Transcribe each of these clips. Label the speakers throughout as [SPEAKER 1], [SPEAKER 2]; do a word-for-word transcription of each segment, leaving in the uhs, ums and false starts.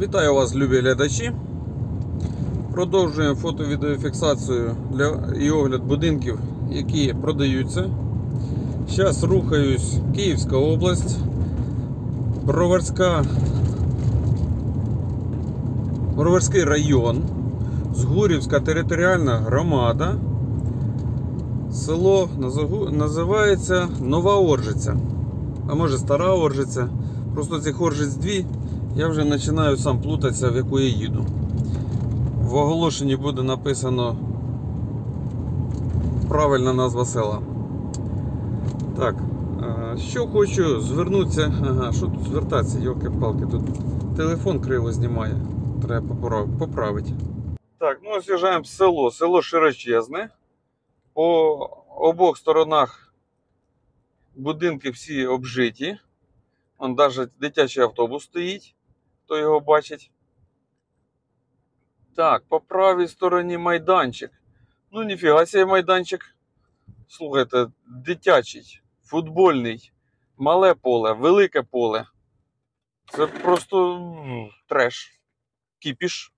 [SPEAKER 1] Вітаю вас, любі глядачі. Продовжуємо фото-відеофіксацію для і огляд будинків, які продаються. Зараз рухаюсь Київська область, Броварська, Броварський район, Згурівська територіальна громада. Село називається Нова Оржиця, а може Стара Оржиця. Просто цих Оржиць дві. Я вже починаю сам плутатися, в яку я їду. В оголошенні буде написано правильна назва села. Так, що хочу звернутися. Ага, що тут звертатися, йолки-палки, тут телефон криво знімає. Треба поправити. Так, ну ось з'їжджаємо в село. Село широчезне. По обох сторонах будинки всі обжиті. Вон навіть дитячий автобус стоїть. Хто його бачить. Так, по правій стороні майданчик. Ну, ніфіга себе майданчик. Слухайте, дитячий, футбольний, мале поле, велике поле. Це просто треш. Кіпіш.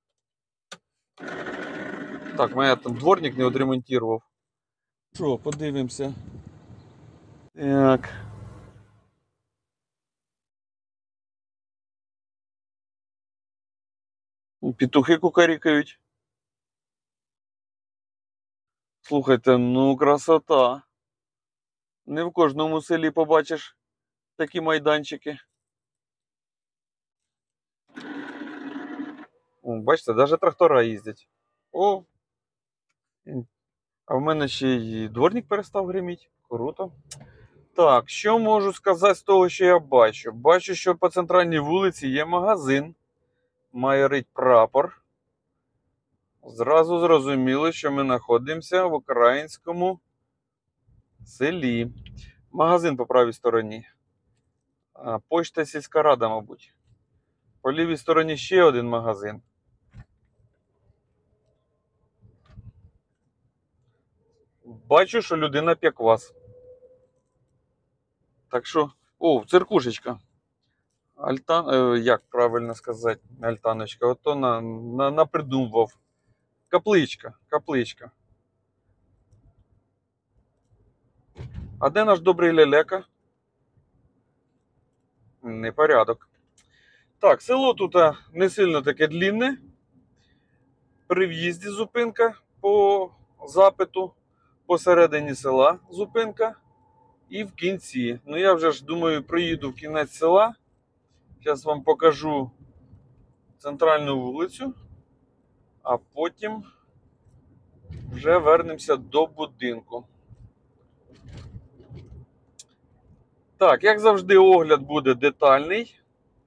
[SPEAKER 1] Так, мене там дворник не відремонтував. Що, подивимося. Так. Петухи кукарікають. Слухайте, ну красота. Не в кожному селі побачиш такі майданчики. О, бачите, навіть трактора їздять. О! А в мене ще й дворник перестав гриміти. Круто. Так, що можу сказати з того, що я бачу? Бачу, що по центральній вулиці є магазин. Має рить прапор. Зразу зрозуміло, що ми знаходимося в українському селі. Магазин по правій стороні. Почта сільська рада, мабуть. По лівій стороні ще один магазин. Бачу, що людина п'є квас. Так що, о, церкушечка. Альтан, е, як правильно сказати, альтаночка, ото на, на, напридумував. Капличка, капличка. А де наш добрий лелека? Непорядок. Так, село тут не сильно таке длинне. При в'їзді зупинка по запиту, посередині села зупинка і в кінці. Ну я вже ж думаю, приїду в кінець села. Зараз вам покажу центральну вулицю, а потім вже вернемося до будинку. Так, як завжди, огляд буде детальний.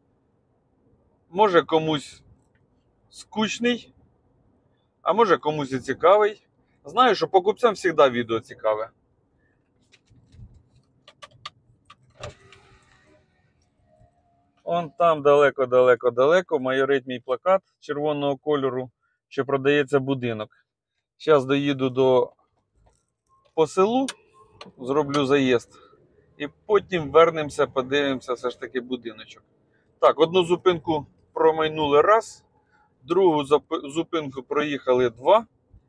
[SPEAKER 1] Може комусь скучний, а може комусь і цікавий. Знаю, що покупцям завжди відео цікаве. Вон там далеко-далеко-далеко майорить мій плакат червоного кольору, що продається будинок. Зараз доїду до по селу, зроблю заїзд. І потім вернемося, подивимося все ж таки будиночок. Так, одну зупинку промайнули раз, другу зупинку проїхали два.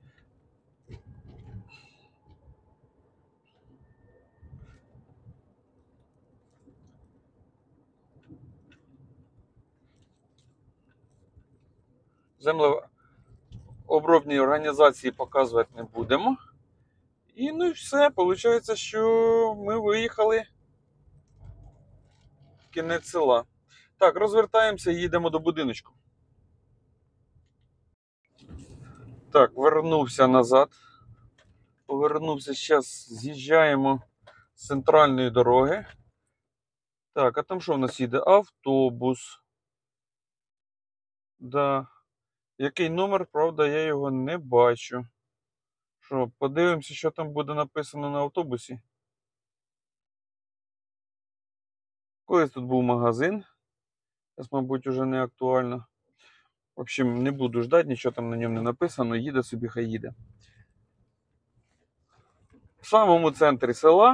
[SPEAKER 1] Землеобробні організації показувати не будемо. І ну і все, виходить, що ми виїхали в кінець села. Так, розвертаємося і їдемо до будиночку. Так, вернувся назад. Повернувся, зараз з'їжджаємо з центральної дороги. Так, а там що в нас їде? Автобус. Да. Який номер, правда, я його не бачу. Що, подивимося, що там буде написано на автобусі. Колись тут був магазин. Зараз, мабуть, вже не актуально. В общем, не буду ждати, нічого там на ньому не написано. Їде собі, хай їде. В самому центрі села.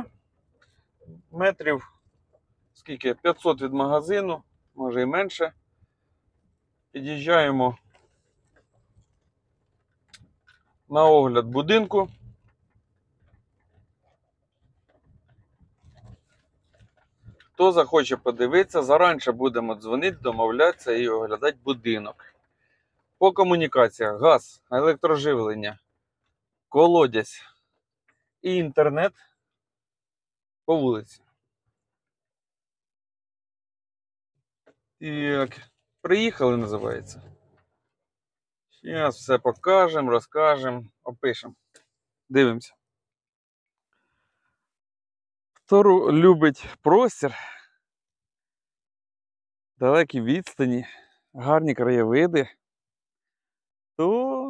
[SPEAKER 1] Метрів, скільки? п'ятсот від магазину, може і менше. Під'їжджаємо на огляд будинку. Хто захоче подивитися, заранше будемо дзвонити, домовлятися і оглядати будинок. По комунікаціях: газ, електроживлення, колодязь і інтернет по вулиці. Так, приїхали, називається. Зараз все покажемо, розкажемо, опишемо. Дивимося. Хто любить простір, далекі відстані, гарні краєвиди, то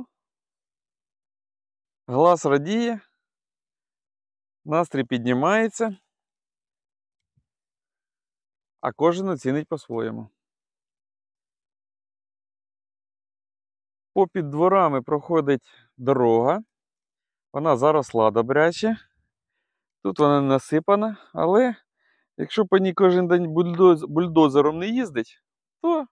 [SPEAKER 1] глаз радіє, настрій піднімається, а кожен оцінить по-своєму. Попід дворами проходить дорога, вона заросла добряче, тут вона не насипана, але якщо по ній кожен день бульдоз, бульдозером не їздить, то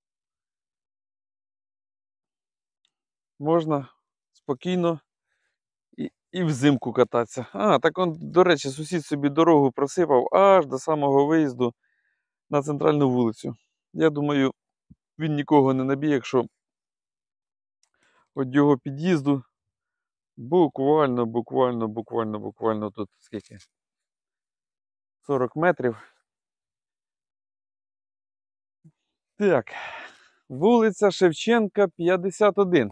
[SPEAKER 1] можна спокійно і, і взимку кататися. А, так он, до речі, сусід собі дорогу просипав аж до самого виїзду на центральну вулицю. Я думаю, він нікого не наб'є, якщо від його під'їзду буквально, буквально, буквально, буквально тут скільки? сорок метрів. Так, вулиця Шевченка, п'ятдесят один.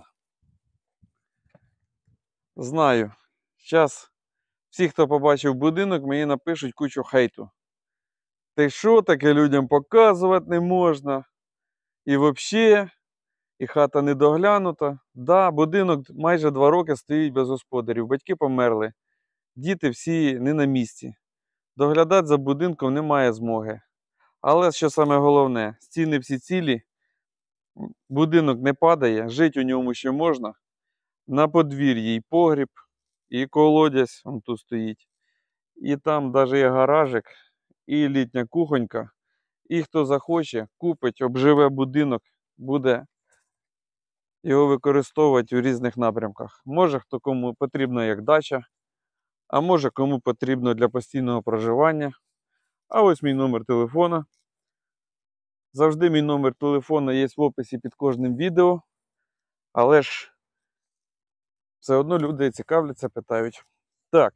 [SPEAKER 1] Знаю, зараз всі, хто побачив будинок, мені напишуть кучу хейту. Та й що таке людям показувати не можна? І взагалі, і хата не доглянута. Да, будинок майже два роки стоїть без господарів. Батьки померли. Діти всі не на місці. Доглядати за будинком немає змоги. Але, що саме головне, стіни всі цілі, будинок не падає, жити у ньому ще можна. На подвір'ї і погріб, і колодязь, он тут стоїть. І там навіть є гаражик, і літня кухонька. І хто захоче, купить, обживе будинок, буде його використовувати у різних напрямках. Може, хто кому потрібно як дача, а може кому потрібно для постійного проживання. А ось мій номер телефона. Завжди мій номер телефона є в описі під кожним відео. Але ж все одно люди цікавляться, питають. Так.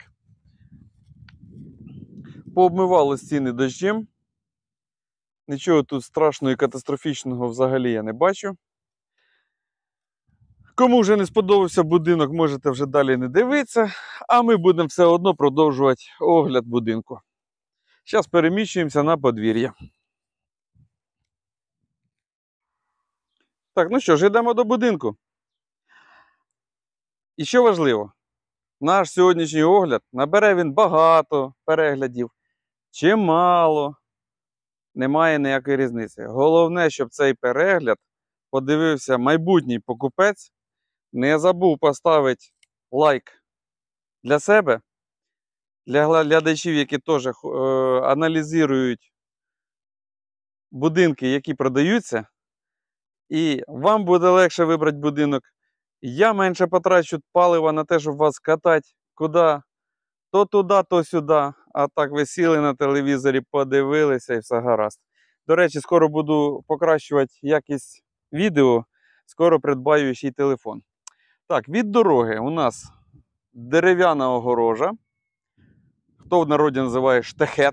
[SPEAKER 1] Пообмивало стіни дощем. Нічого тут страшного і катастрофічного взагалі я не бачу. Кому вже не сподобався будинок, можете вже далі не дивитися. А ми будемо все одно продовжувати огляд будинку. Зараз переміщуємося на подвір'я. Так, ну що ж, йдемо до будинку. І що важливо, наш сьогоднішній огляд, набере він багато переглядів, чи мало, немає ніякої різниці. Головне, щоб цей перегляд подивився майбутній покупець, не забув поставити лайк для себе, для глядачів, які теж е, аналізують будинки, які продаються, і вам буде легше вибрати будинок. Я менше потрачу палива на те, щоб вас катати куди, то туди, то сюди. А так ви сіли на телевізорі, подивилися і все гаразд. До речі, скоро буду покращувати якість відео, скоро придбаю ще й телефон. Так, від дороги у нас дерев'яна огорожа. Хто в народі називає штахет.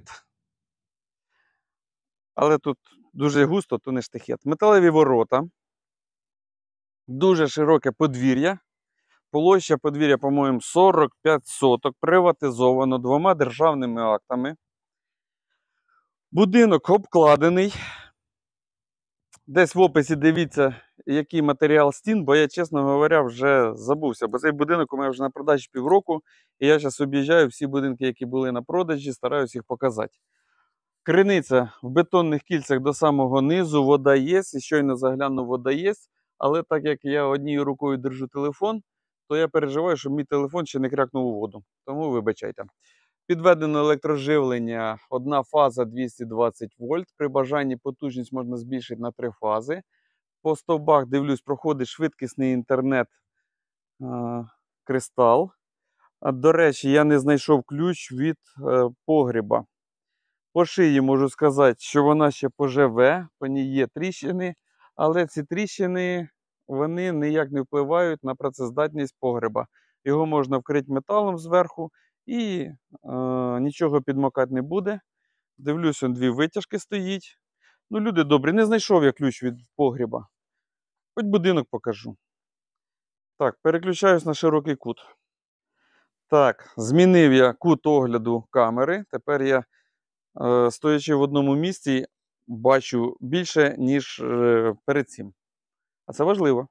[SPEAKER 1] Але тут дуже густо, то не штахет. Металеві ворота. Дуже широке подвір'я. Площа подвір'я, по-моєму, сорок п'ять соток. Приватизовано двома державними актами. Будинок обкладений. Десь в описі дивіться, який матеріал стін, бо я, чесно говоря, вже забувся. Бо цей будинок у мене вже на продажі півроку. І я зараз об'їжджаю всі будинки, які були на продажі, стараюся їх показати. Криниця в бетонних кільцях до самого низу, вода є, і щойно загляну, вода є. Але так як я однією рукою держу телефон, то я переживаю, щоб мій телефон ще не крякнув у воду. Тому вибачайте. Підведено електроживлення, одна фаза двісті двадцять вольт. При бажанні потужність можна збільшити на три фази. По стовбах, дивлюсь, проходить швидкісний інтернет а, кристал. А, до речі, я не знайшов ключ від е, погріба. По шиї можу сказати, що вона ще поживе, по ній є тріщини, але ці тріщини вони ніяк не впливають на працездатність погреба. Його можна вкрити металом зверху і е, нічого підмокати не буде. Дивлюсь, он дві витяжки стоїть. Ну, люди добрі, не знайшов я ключ від погреба. Хоч будинок покажу. Так, переключаюсь на широкий кут. Так, змінив я кут огляду камери. Тепер я, е, стоячи в одному місці, бачу більше, ніж е, перед цим. А це важливо.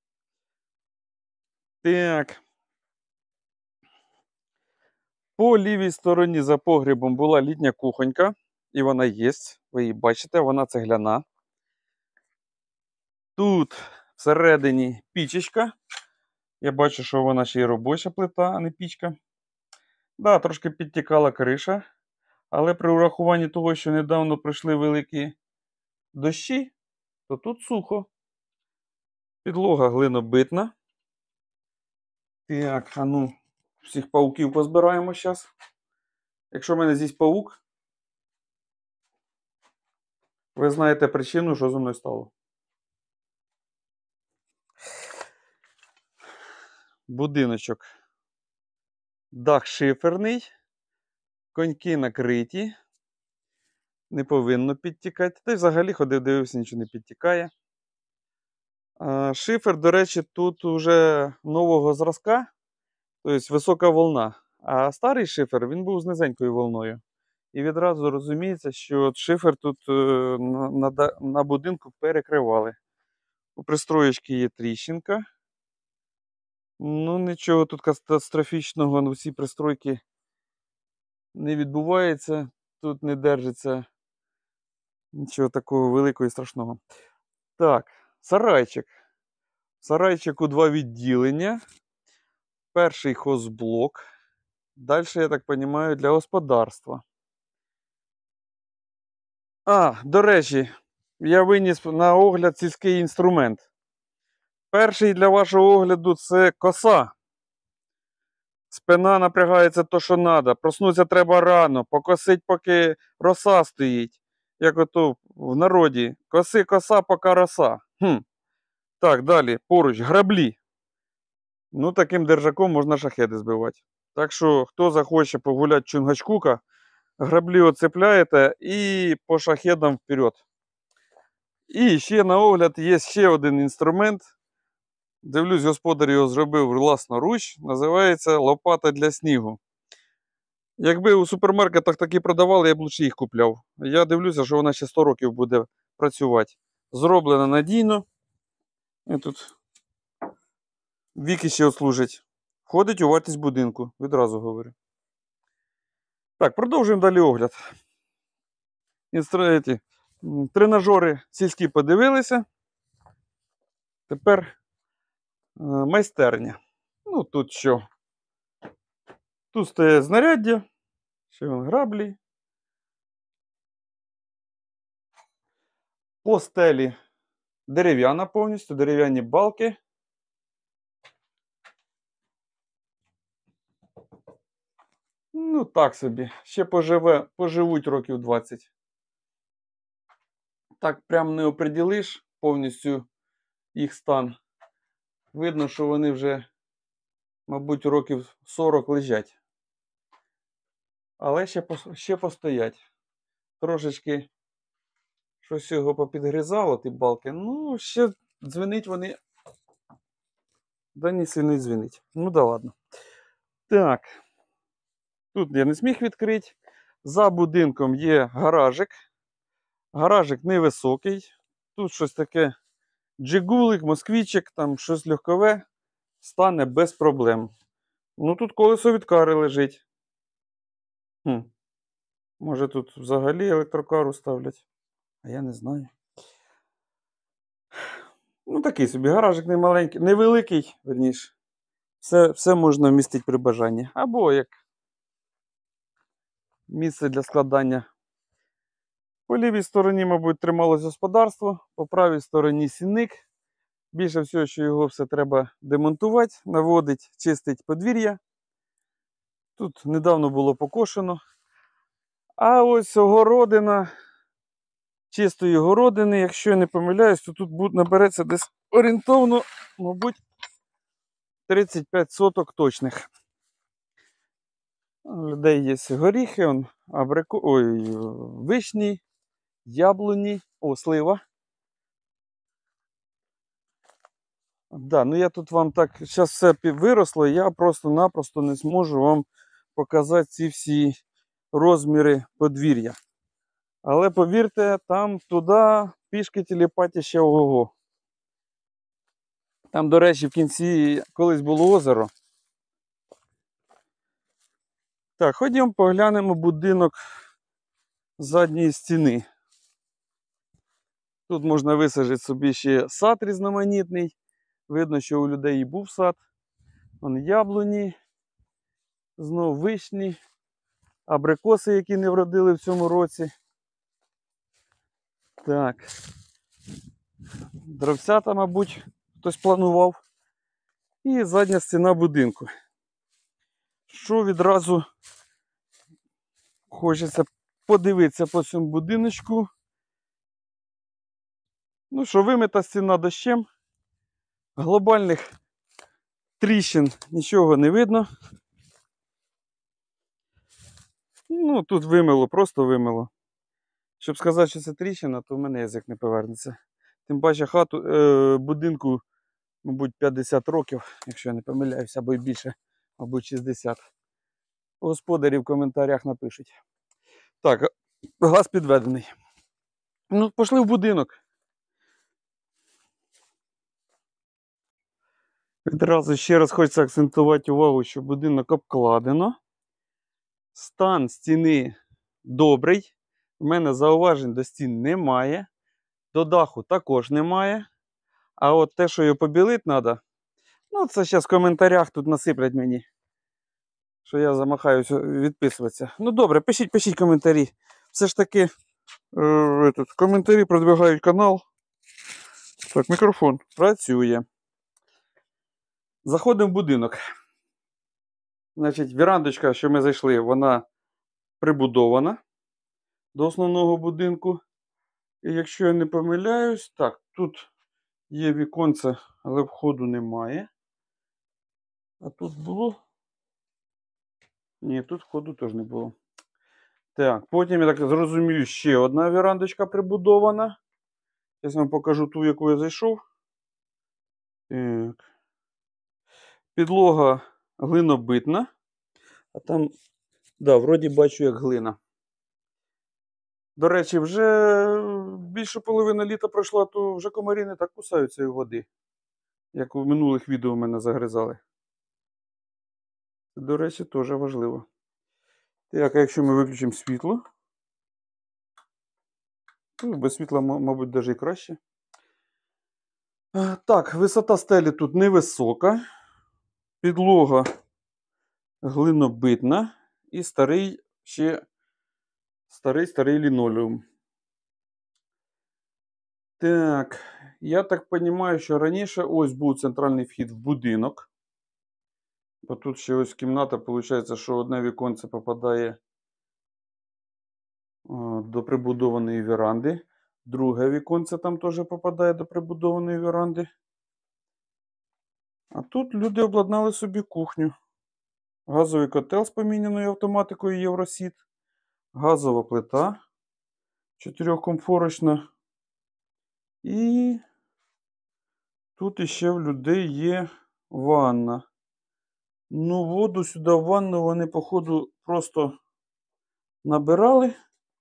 [SPEAKER 1] Так. По лівій стороні за погребом була літня кухонька. І вона є. Ви її бачите, вона цегляна. Тут всередині пічечка. Я бачу, що вона ще й робоча плита, а не пічка. Да, трошки підтікала криша. Але при урахуванні того, що недавно прийшли великі дощі, то тут сухо. Підлога глинобитна. Так, а ну, всіх пауків позбираємо зараз. Якщо в мене здесь паук, ви знаєте причину, що зі мною стало. Будиночок. Дах шиферний. Коньки накриті. Не повинно підтікати. Та й взагалі ходив, дивився, нічого не підтікає. А, шифер, до речі, тут вже нового зразка. Тобто висока волна. А старий шифер, він був з низенькою волною. І відразу розуміється, що шифер тут е, на, на, на будинку перекривали. У пристроєчки є тріщинка. Ну, нічого тут катастрофічного на всі пристройки не відбувається. Тут не держиться нічого такого великого і страшного. Так, сарайчик. В сарайчику два відділення. Перший хозблок. Далі, я так розумію, для господарства. А, до речі, я виніс на огляд сільський інструмент. Перший для вашого огляду це коса. Спина напрягається то, що треба. Проснутися треба рано, покосить, поки роса стоїть. Як ото в народі. Коси коса, поки роса. Хм. Так, далі, поруч, граблі. Ну, таким держаком можна шахеди збивати. Так що, хто захоче погуляти Чунгачгука, граблі оцепляєте і по шахедам вперед. І ще на огляд є ще один інструмент. Дивлюсь, господар його зробив власноруч. Називається лопата для снігу. Якби у супермаркетах такі продавали, я б лучше їх купляв. Я дивлюся, що вона ще сто років буде працювати. Зроблена надійно. І тут віки ще отслужить. Входить у вартість будинку, відразу говорю. Так, продовжуємо далі огляд. Інструменти. Тренажери сільські подивилися. Тепер майстерня. Ну, тут що? Тут стоять знаряддя, ще вон граблі. По стелі дерев'яна повністю, дерев'яні балки. Ну, так собі. Ще поживе, поживуть років двадцять. Так прям не оприділиш повністю їх стан. Видно, що вони вже, мабуть, років сорок лежать. Але ще, ще постоять. Трошечки щось його попідгризало, ті балки. Ну, ще дзвенить вони. Да ні, сильно дзвенить. Ну да ладно. Так. Тут я не зміг відкрити. За будинком є гаражик. Гаражик невисокий. Тут щось таке джигулик, москвичик, там щось легкове. Стане без проблем. Ну тут колесо від кари лежить. Хм. Може тут взагалі електрокару ставлять? А я не знаю. Ну такий собі гаражик не маленький, невеликий, верніше. Все, все можна вмістити при бажанні. Або як місце для складання По лівій стороні, мабуть, трималось господарство, по правій стороні сінник. Більше всього, що його все треба демонтувати, наводити, чистити подвір'я. Тут недавно було покошено. А ось огородина, чистої городини, якщо я не помиляюсь, то тут набереться десь орієнтовно, мабуть, тридцять п'ять соток точних. У людей є горіхи, он, абрику... Ой, вишні, яблуні, о, слива. Да, ну я тут вам так, зараз все виросло, я просто-напросто не зможу вам показати ці всі розміри подвір'я. Але повірте, там туди пішки телепаті ще ого-го. Там, до речі, в кінці колись було озеро. Так, ходімо поглянемо будинок з задньої стіни. Тут можна висаджити собі ще сад різноманітний. Видно, що у людей і був сад. Вон яблуні, знов вишні, абрикоси, які не вродили в цьому році. Так. Дровцята, мабуть, хтось планував. І задня стіна будинку. Що відразу хочеться подивитися по цьому будиночку. Ну що, вимита стіна дощем. Глобальних тріщин нічого не видно. Ну, тут вимило, просто вимило. Щоб сказати, що це тріщина, то в мене язик не повернеться. Тим паче хату, е, будинку, мабуть, п'ятдесят років, якщо я не помиляюся, або й більше, мабуть, шістдесят. Господарі в коментарях напишуть. Так, газ підведений. Ну, пішли в будинок. Відразу ще раз хочеться акцентувати увагу, що будинок обкладено. Стан стіни добрий. У мене зауважень до стін немає. До даху також немає. А от те, що його побілити треба, ну це зараз в коментарях тут насиплять мені. Що я замахаюся відписуватися. Ну добре, пишіть, пишіть коментарі. Все ж таки, е, этот, коментарі продвигають канал. Так, мікрофон працює. Заходимо в будинок. Значить, вірандочка, що ми зайшли, вона прибудована до основного будинку. І якщо я не помиляюсь, так, тут є віконце, але входу немає. А тут було? Ні, тут входу теж не було. Так, потім, я так зрозумію, ще одна вірандочка прибудована. Зараз вам покажу ту, яку я зайшов. Так. Підлога глинобитна. А там, да, вроді бачу, як глина. До речі, вже більше половини літа пройшла, то вже комарі не так кусаються у води, як у минулих відео мене загризали. Це, до речі, теж важливо. Так, а якщо ми виключимо світло, то без світла, мабуть, навіть і краще. Так, висота стелі тут невисока. Підлога глинобитна і старий ще старий-старий лінолеум. Так, я так розумію, що раніше ось був центральний вхід в будинок. Бо тут ще ось кімната, виходить, що одне віконце попадає до прибудованої віранди. Друге віконце там теж попадає до прибудованої віранди. А тут люди обладнали собі кухню. Газовий котел з поміняною автоматикою Євросіт. Газова плита чотирьохкомфорочна. І тут іще в людей є ванна. Ну, воду сюди в ванну вони, походу, просто набирали.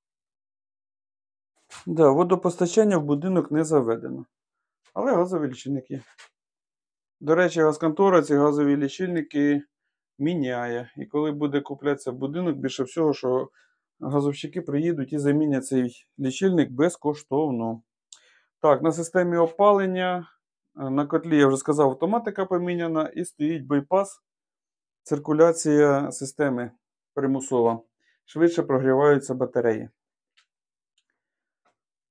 [SPEAKER 1] Да, водопостачання в будинок не заведено. Але газові лічильники. До речі, газконтора ці газові лічильники міняє. І коли буде куплятися будинок, більше всього, що газовщики приїдуть і замінять цей лічильник безкоштовно. Так, на системі опалення, на котлі, я вже сказав, автоматика поміняна і стоїть байпас. Циркуляція системи примусова. Швидше прогріваються батареї.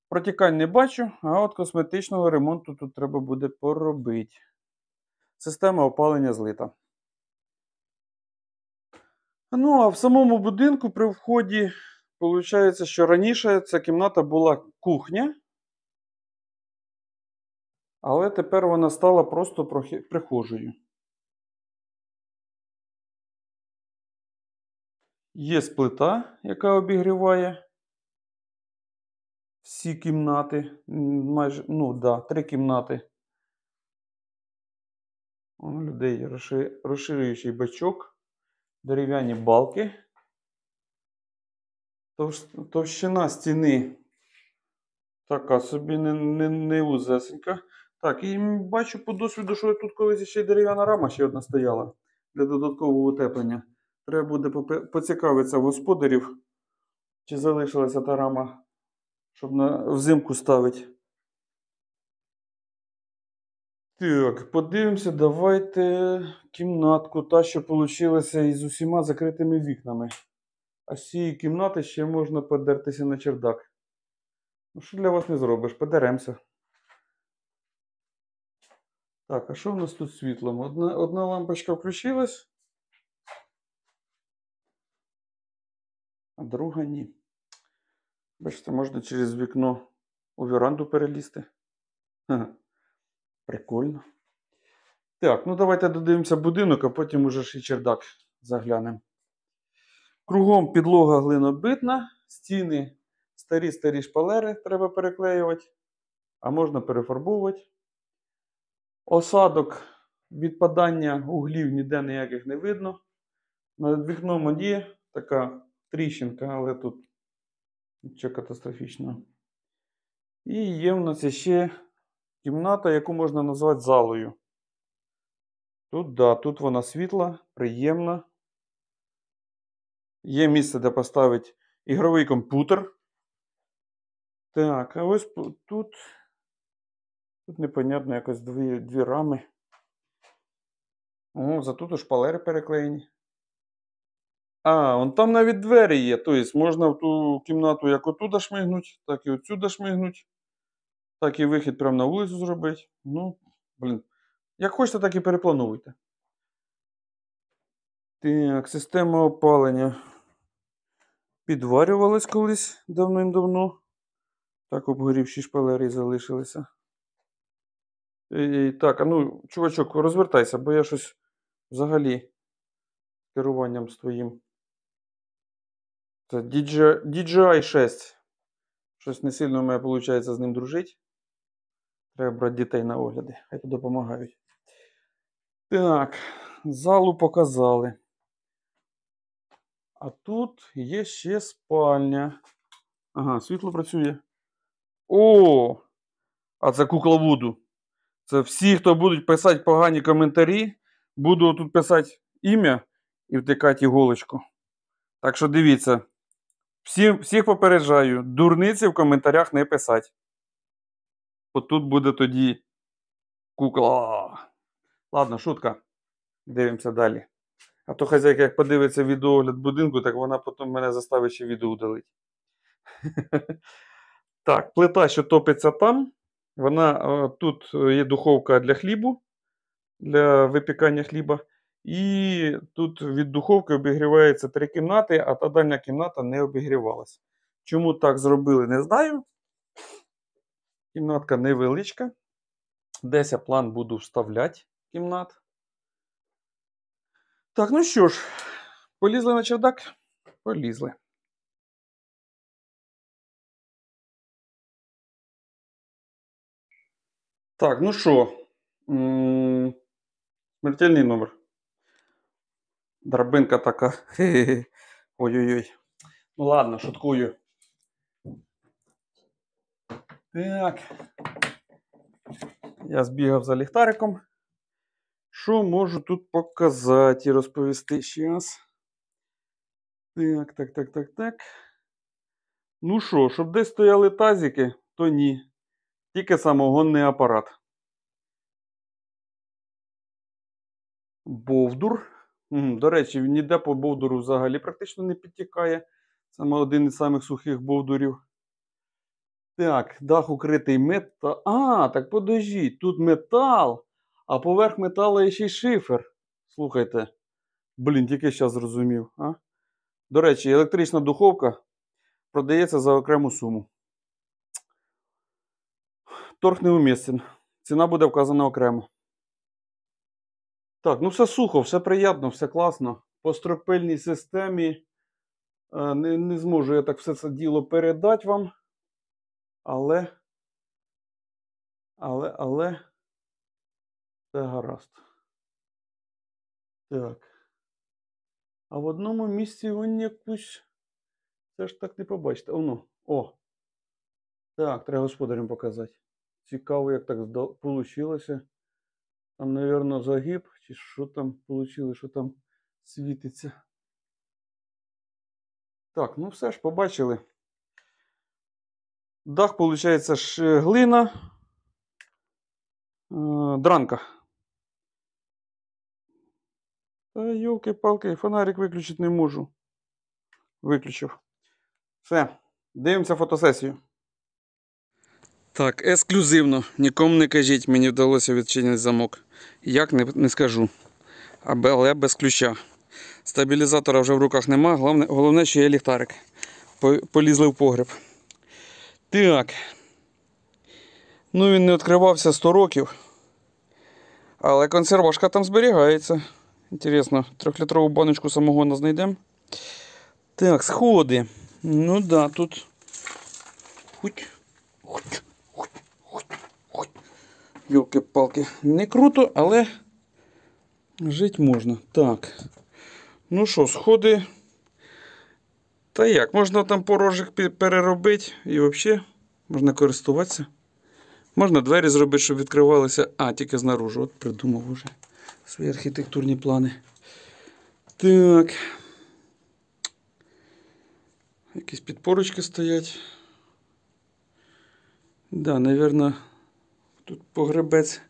[SPEAKER 1] Протікань не бачу, а от косметичного ремонту тут треба буде поробити. Система опалення злита. Ну, а в самому будинку при вході, виходить, що раніше ця кімната була кухня, але тепер вона стала просто прихожою. Є плита, яка обігріває всі кімнати, майже, ну да, три кімнати. У людей розширюючий бачок, дерев'яні балки. Товщина стіни така собі не, не, не узесенька. Так, і бачу по досвіду, що тут колись ще й дерев'яна рама ще одна стояла для додаткового утеплення. Треба буде поцікавитися в господарів, чи залишилася та рама, щоб на взимку ставити. Так, подивимося, давайте кімнатку, та, що вийшла із усіма закритими вікнами. А з цієї кімнати ще можна подертися на чердак. Ну, що для вас не зробиш? Подеремося. Так, а що в нас тут з світлом? Одна, одна лампочка включилась, а друга ні. Бачите, можна через вікно у веранду перелізти. Ха-ха. Прикольно. Так, ну давайте додивимося будинок, а потім уже ж і чердак заглянемо. Кругом підлога глинобитна, стіни старі-старі шпалери треба переклеювати, а можна перефарбовувати. Осадок, відпадання углів ніде ніяких не видно. Над вікном є така тріщинка, але тут нічого катастрофічного. І є в нас ще кімната, яку можна назвати залою. Тут, да, тут вона світла, приємна. Є місце, де поставити ігровий комп'ютер. Так, а ось тут, тут непонятно, якось дві, дві рами. О, зато шпалери переклеєні. А, вон там навіть двері є. Тобто можна в ту кімнату як отуда шмигнути, так і отсюда шмигнути. Так і вихід прямо на вулицю зробити. Ну, блін. Як хочете, так і переплануйте. Так, система опалення підварювалась колись давним-давно. Так, обгорівші шпалери залишилися. І, так, а ну, чувачок, розвертайся, бо я щось взагалі з керуванням з твоїм. Це ді джей ай шість. Щось не сильно в мене виходить з ним дружити. Треба брати дітей на огляди, хай допомагають. Так, залу показали. А тут є ще спальня. Ага, світло працює. О! А це кукла Вуду. Це всі, хто будуть писати погані коментарі, буду тут писати ім'я і втикати іголочку. Так що дивіться. Всі, всіх попереджаю, дурниці в коментарях не писати. От тут буде тоді кукла. Ладно, шутка. Дивимося далі. А то хазяйка, як подивиться відеоогляд будинку, так вона потім мене заставить ще відео удалити. Так, плита, що топиться там. Вона, тут є духовка для хлібу, для випікання хліба. І тут від духовки обігрівається три кімнати, а та дальня кімната не обігрівалася. Чому так зробили, не знаю. Кімнатка невеличка. Десь я план буду вставляти кімнат. Так, ну що ж, полізли на чердак? Полізли. Так, ну що, смертельний номер. Драбинка така. Ой-ой-ой. Ну ладно, шуткую. Так. Я збігав за ліхтариком. Що можу тут показати і розповісти зараз? Так, так, так, так, так. Ну що, щоб десь стояли тазики, то ні. Тільки самогонний апарат. Бовдур. До речі, ніде по бовдуру взагалі практично не підтікає. Саме один із самих сухих бовдурів. Так, дах укритий метал. А, так подождіть, тут метал, а поверх металу є ще й шифер. Слухайте. Блін, тільки зараз зрозумів. А? До речі, електрична духовка продається за окрему суму. Торг неумісен. Ціна буде вказана окремо. Так, ну все сухо, все приємно, все класно. По стропильній системі е, не, не зможу я так все це діло передати вам. Але, але, але, це гаразд. Так. А в одному місці вон якусь. Це ж так не побачите. Оно. О. Так, треба господарям показати. Цікаво, як так вийшло. Там, мабуть, загиб, чи що там вийшло, що там світиться. Так, ну все ж, побачили. Дах, виходить, ж глина. Е, дранка. Та йолки-палки, фонарик виключити не можу. Виключив. Все, дивимося фотосесію. Так, ексклюзивно. Нікому не кажіть, мені вдалося відчинити замок. Як, не, не скажу. Але без ключа. Стабілізатора вже в руках нема, головне, головне що є ліхтарик. Полізли в погреб. Так. Ну він не відкривався сто років. Але консервашка там зберігається. Інтересно, трьохлітрову баночку самогону знайдемо. Так, сходи. Ну да, тут. Хоть, хоть, хоть, хоть, хоть. Йолки-палки. Не круто, але жити можна. Так. Ну що, сходи. Та як, можна там порожик переробити і взагалі можна користуватися. Можна двері зробити, щоб відкривалися. А, тільки знаружи. От придумав уже свої архітектурні плани. Так. Якісь підпорочки стоять. Да, мабуть, тут погребець.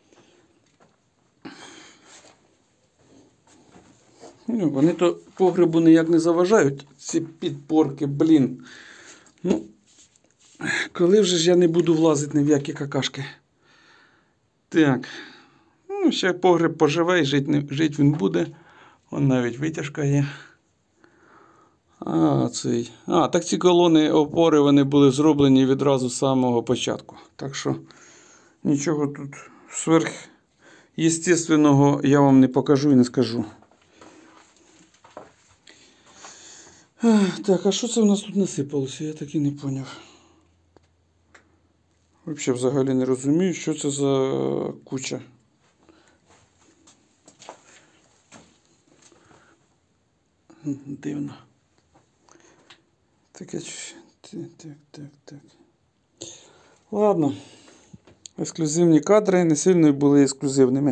[SPEAKER 1] Ну, вони то погребу ніяк не заважають, ці підпорки, блін. Ну, коли вже ж я не буду влазити ні в які какашки. Так. Ну, ще погреб поживе і жити, не, жити він буде. Вон навіть витяжка є. А, цей. А, так ці колони опори вони були зроблені відразу з самого початку. Так що нічого тут сверхъестественного я вам не покажу і не скажу. Так, а що це у нас тут насипалося? Я так і не зрозумів. Взагалі, взагалі не розумію, що це за куча. Дивно. Таке. Так, так, так, так. Ладно. Ексклюзивні кадри не сильно були ексклюзивними.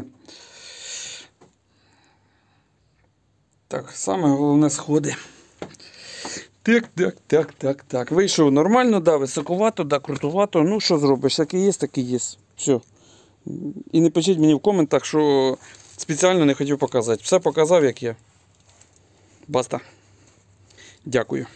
[SPEAKER 1] Так, саме головне сходи. Так, так, так, так, так. Вийшов нормально, да, високовато, да, крутувато. Ну, що зробиш, як і є, так і є. Все. І не пишіть мені в коментах, що спеціально не хотів показати. Все показав, як є. Баста. Дякую.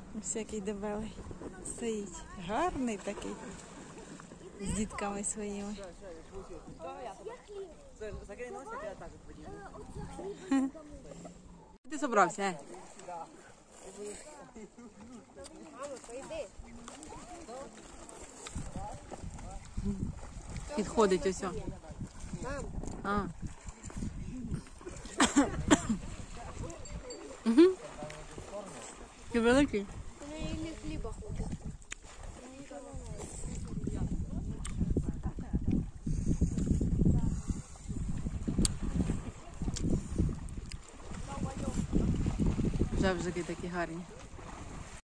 [SPEAKER 2] Ось який дебелий. Стоїть. Гарний такий. З дітками своїми. Ти зібрався, е? Підходить ось. А. Угу. Ти великий?
[SPEAKER 3] Или хліба хоче.
[SPEAKER 2] Жабжики такі гарні.